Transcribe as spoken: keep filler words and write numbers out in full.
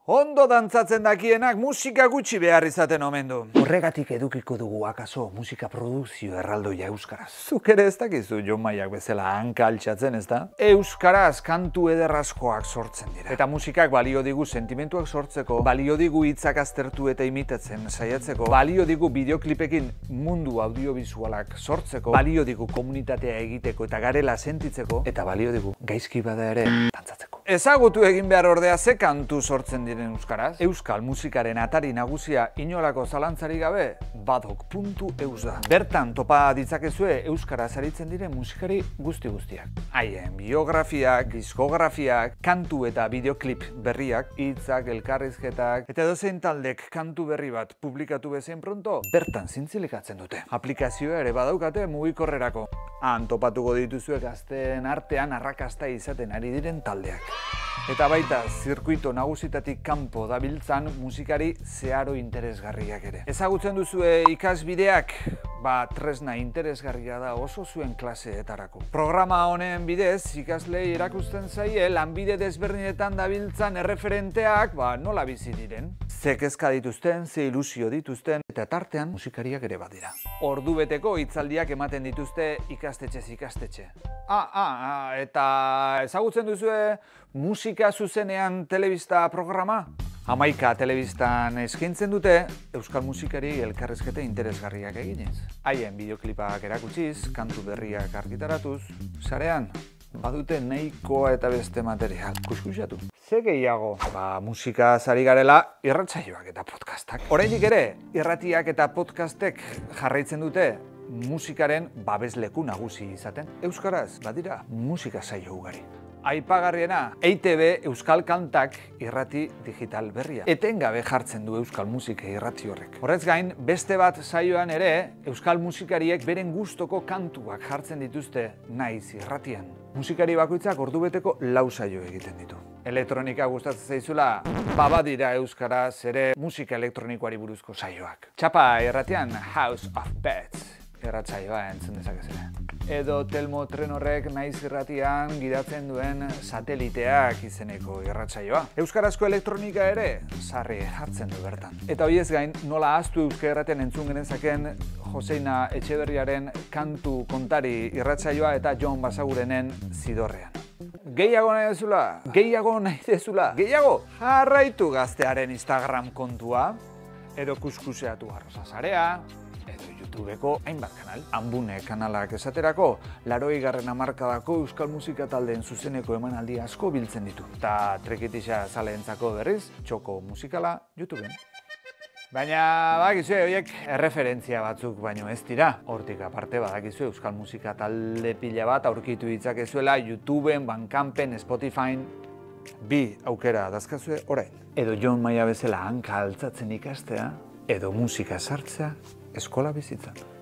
Ondo dantzatzen dakienak musika gutxi behar izaten omen du. Horregatik edukiko dugu akaso musika produkzio erraldoia euskaraz. Zuk ere ez dakizu Jon Maiak bezala hanka altxatzen, ez da? Euskaraz kantu ederrazkoak sortzen dira. Eta musikak balio digu sentimentuak sortzeko, balio digu hitzak aztertu eta imitatzen saiatzeko, balio digu bideoklipekin mundu audiovisualak sortzeko, balio digu komunitatea egiteko eta garela sentitzeko, eta balio digu gaizki bada ere dantzatzeko. Ezagutu egin behar ordea ze kantu sortzen diren euskaraz. Euskal musikaren atari nagusia inolako zalantzari gabe badok puntu eus da. Bertan topa ditzakezue euskaraz aritzen diren musikari guzti guztiak. Haien biografiak, diskografiak, kantu eta bideoklip berriak, hitzak, elkarrizketak, eta edozein taldek kantu berri bat publikatu bezain pronto, bertan zintzilikatzen dute. Aplikazioa ere badaukate mugikorrerako. Han topatuko dituzue gazteen artean arrakasta izaten ari diren taldeak. Eta baita, zirkuito nagusitatik kanpo dabiltzan musikari zeharo interesgarriak ere. Ezagutzen duzue ikasbideak, ba tresna interesgarria da oso zuen klaseetarako. Programa honen bidez, ikaslei erakusten zaie lanbide desberdinetan dabiltzan erreferenteak, ba nola bizi diren. Ze kezka dituzten, ze ilusio dituzten, eta tartean musikariak ere badira. Ordubeteko hitzaldiak ematen dituzte ikastetxez ikastetxe. Ah, ah, ah, eta ezagutzen duzue musika zuzenean telebista programa? Hamaika telebistan eskaintzen dute euskal musikari elkarrizketa interesgarriak eginez. Haien bideoklipak erakutsiz, kantu berriak argitaratuz, sarean badute nahikoa eta beste material. Kuskusatu. Ze gehiago? Ba, musika ari garela irratsaioak eta podcastak. Oraindik ere, irratiak eta podcastek jarraitzen dute musikaren babesleku nagusi izaten. Euskaraz, badira, musika saio ugari. Aipagarriena, E I T B Euskal Kantak irrati digital berria. Etengabe jartzen du euskal musika irrati horrek. Horrez gain, beste bat saioan ere, euskal musikariek beren gustoko kantuak jartzen dituzte naiz irratian. Musikari bakoitzak ordubeteko lau saio egiten ditu. Elektronika gustatzen zaizula, babadira euskaraz ere musika elektronikoari buruzko saioak. Txapa irratian House of Beds irratsaioa entzun dezakezela. Edo Telmo Trenorrek naiz irratian gidatzen duen Sateliteak izeneko irratsaioa. Euskarazko elektronika ere sarri jartzen du bertan. Eta hoiez gain, nola ahaztu euskal irratian entzun genezaken Joseina Etxeberriaren kantu kontari irratsaioa eta Jon Basagurenen Zidorrean. Gehiago nahi dezula? Gehiago nahi dezula? Gehiago? Jarraitu gaztearen Instagram kontua, edo kuskuseatu arroza zarea, edo YouTubeko hainbat kanal. Anbune kanalak esaterako, larogei garren hamarkadako euskal musika taldeen zuzeneko emanaldi asko biltzen ditu. Eta trekitisa zaleentzako berriz, txoko musikala YouTubeen. Baina badakizue horiek erreferentzia batzuk baino ez dira. Hortik aparte badakizue euskal musika talde pila bat aurkitu ditzakezuela YouTubeen, Bandcampen, Spotifyn, bi aukera dazkazue orain. Edo Jon Maia bezala hanka altzatzen ikastea, edo musika sartzea eskola bizitzan.